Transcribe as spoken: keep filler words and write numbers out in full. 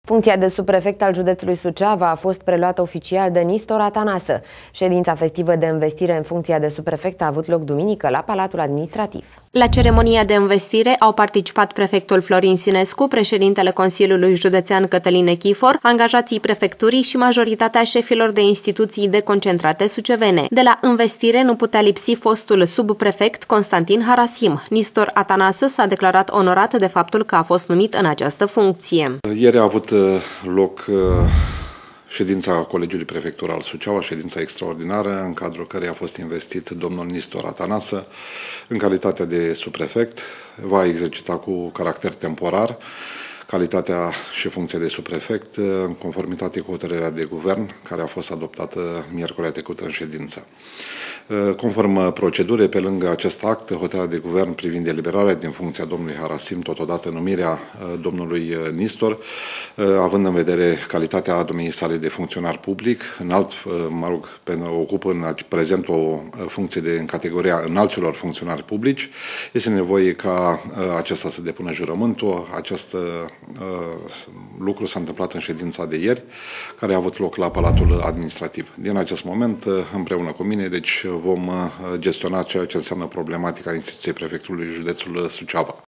Funcția de subprefect al județului Suceava a fost preluată oficial de Nistor Atanasă. Ședința festivă de învestire în funcția de subprefect a avut loc duminică la Palatul Administrativ. La ceremonia de învestire au participat prefectul Florin Sinescu, președintele Consiliului Județean Cătălin Nechifor, angajații prefecturii și majoritatea șefilor de instituții deconcentrate sucevene. De la învestire nu putea lipsi fostul subprefect Constantin Harasim. Nistor Atanasă s-a declarat onorat de faptul că a fost numit în această funcție. Ieri a avut loc ședința Colegiului Prefectural Suceava, ședința extraordinară, în cadrul căreia a fost investit domnul Nistor Atanasă în calitate de subprefect. Va exercita cu caracter temporar calitatea și funcția de subprefect în conformitate cu hotărârea de guvern care a fost adoptată miercurea trecută în ședință. Conform procedurii, pe lângă acest act, hotărârea de guvern privind eliberarea din funcția domnului Harasim, totodată numirea domnului Nistor, având în vedere calitatea domniei sale de funcționar public, înalt, mă rog, ocupă în prezent o funcție de, în categoria înalților funcționari publici, este nevoie ca acesta să depună jurământul. Acest lucru s-a întâmplat în ședința de ieri, care a avut loc la Palatul Administrativ. Din acest moment, împreună cu mine, deci vom gestiona ceea ce înseamnă problematica instituției prefectului județul Suceava.